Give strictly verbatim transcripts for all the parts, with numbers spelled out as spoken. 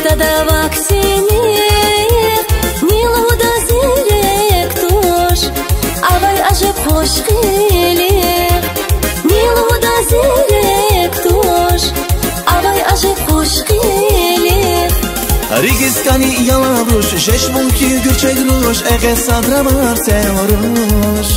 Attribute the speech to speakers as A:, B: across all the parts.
A: da vaksini Nilo da zirek tush Avay ajab khosh qilik Nilo da zirek tush Avay ajab khosh qilik
B: Regiskani yalavrush Shesh bunki gürçek rush Eğer sadra var sevarush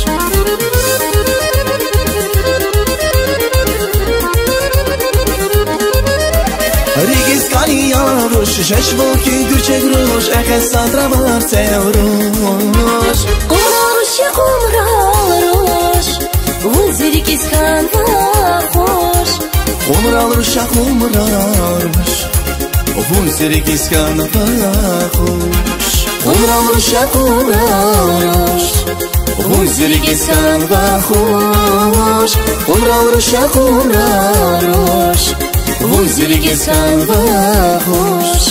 B: Regiskani yalavrush Shesh bunki gürçek rush Eğer sadra var sevarush
A: Kumrarush ya kumrarush Vuzi regiskan vahosh
B: Kumrarush ya kumrarush Vuzi regiskan vahosh Kumrarush ya kumrarush Vuzi regiskan vahosh Kumrarush ya kumrarush Vuzi regiskan vahosh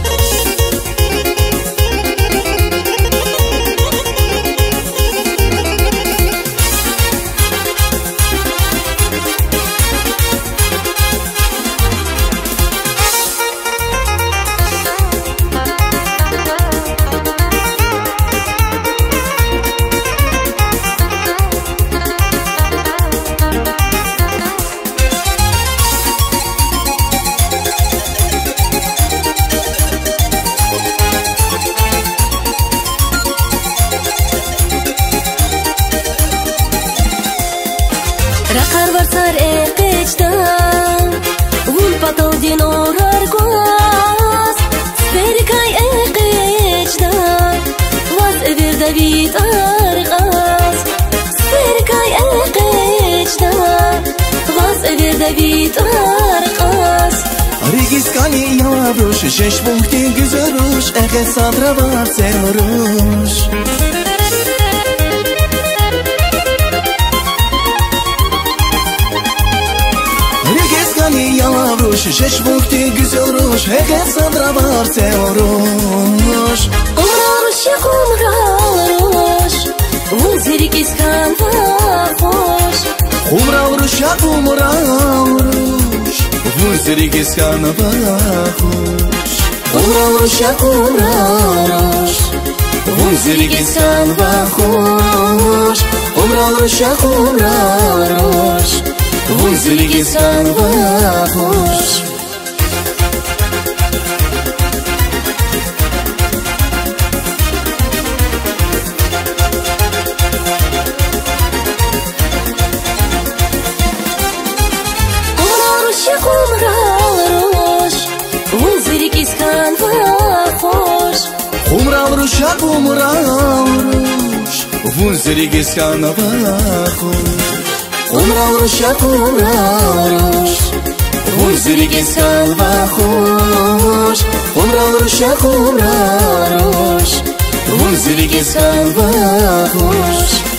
A: Rakar varsar eqechdan Vul patov din orar gwas Sperikay eqechdan Vaz evir davit arqas Sperikay eqechdan Vaz evir davit arqas
B: Regiskani yalavrush Shesh bunki güzerush Eğer sadra var sevarush Yalavrush, shesh bukti güzelush Eğer sadra var sevarush
A: Kumrarush ya kumrarush Vuzi regiskan vahosh
B: Kumrarush ya kumrarush Vuzi regiskan vahosh Kumrarush ya kumrarush Vuzi regiskan vahosh Kumrarush ya kumrarush Vuzi regiskan vahosh
A: Kumrarush ya kumrarush Vuzi regiskan vahosh
B: Kumrarush ya kumrarush Vuzi regiskan vahosh Kumrarush ya kumrarush Vuzi regiskan vahosh Kumrarush ya kumrarush Vuzi regiskan vahosh